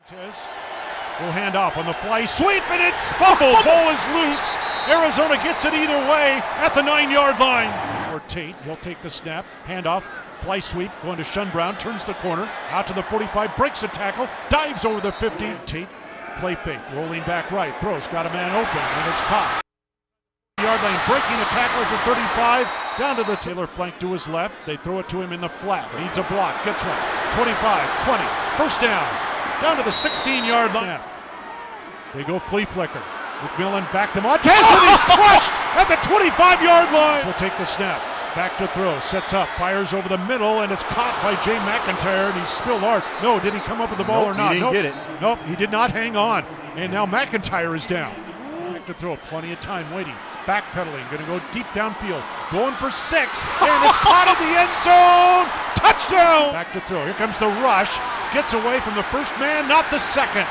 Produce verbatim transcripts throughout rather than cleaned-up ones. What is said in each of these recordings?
Will hand off on the fly sweep, and it's fumble. Ball is loose. Arizona gets it either way at the nine-yard line. Or Tate, he'll take the snap, hand off, fly sweep, going to Schunbraun, turns the corner, out to the forty-five, breaks a tackle, dives over the fifty. Tate, play fake, rolling back right, throws, got a man open, and it's caught. Yard lane, breaking a tackle at the thirty-five, down to the Taylor flank to his left. They throw it to him in the flat, needs a block, gets one, twenty-five, twenty, first down, down to the sixteen-yard line. They go flea flicker. McMillan back to Montez, and he's crushed at the twenty-five-yard line. Will take the snap, back to throw, sets up, fires over the middle, and it's caught by Jay McIntyre, and he's spilled hard. No, did he come up with the ball nope, or not? He didn't nope. get it. Nope, he did not hang on. And now McIntyre is down. Back to throw, plenty of time waiting. Backpedaling, going to go deep downfield, going for six, and it's caught in the end zone. Touchdown! Back to throw. Here comes the rush. Gets away from the first man, not the second.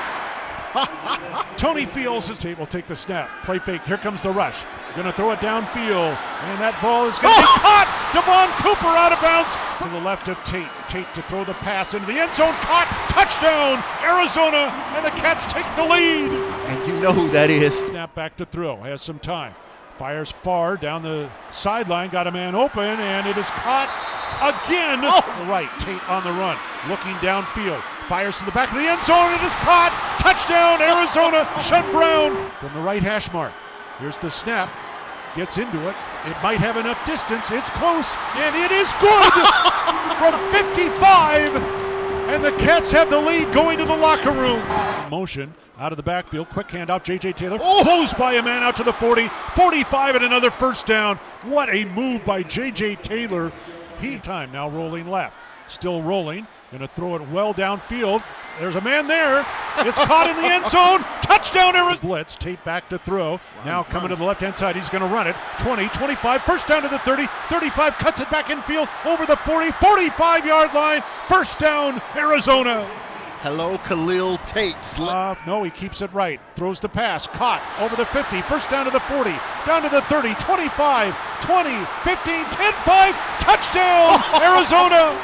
Tony Fields his tape will take the snap. Play fake. Here comes the rush. Going to throw it downfield, and that ball is going to be caught. Devon Cooper out of bounds to the left of Tate. Tate to throw the pass into the end zone. Caught. Touchdown, Arizona, and the Cats take the lead. And you know who that is. Snap back to throw. Has some time. Fires far down the sideline. Got a man open, and it is caught again. Oh. The right. Tate on the run, looking downfield. Fires to the back of the end zone. It is caught. Touchdown, Arizona. Schunbraun from the right hash mark. Here's the snap. Gets into it. It might have enough distance. It's close, and it is good from fifty-five. And the Cats have the lead going to the locker room. Motion out of the backfield. Quick handoff. J J Taylor oh. closed by a man out to the forty. forty-five and another first down. What a move by J J Taylor. He time now rolling left. Still rolling. Going to throw it well downfield. There's a man there. It's caught in the end zone. Touchdown, Arizona. Blitz. Tate back to throw. Now coming to the left-hand side. He's going to run it. twenty, twenty-five. First down to the thirty. thirty-five. Cuts it back infield over the forty. forty-five-yard line. First down, Arizona. Hello, Khalil Tate. Uh, no, he keeps it right. Throws the pass. Caught over the fifty. First down to the forty. Down to the thirty. twenty-five, twenty, fifteen, ten, five. Touchdown, Arizona.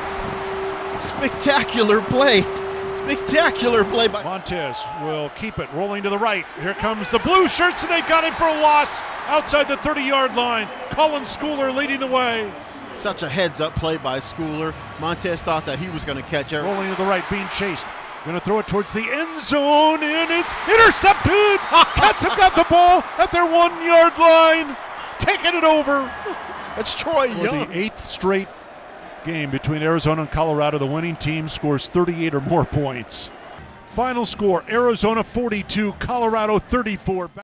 Spectacular play. Spectacular play by Montez will keep it rolling to the right. Here comes the blue shirts, and they got him for a loss outside the thirty-yard line. Colin Schooler leading the way. Such a heads-up play by Schooler. Montez thought that he was going to catch it. Rolling to the right, being chased. Going to throw it towards the end zone, and it's intercepted. Cats have got the ball at their one-yard line, taking it over. It's Troy For Young. the eighth straight game between Arizona and Colorado, the winning team scores thirty-eight or more points. Final score, Arizona forty-two, Colorado thirty-four.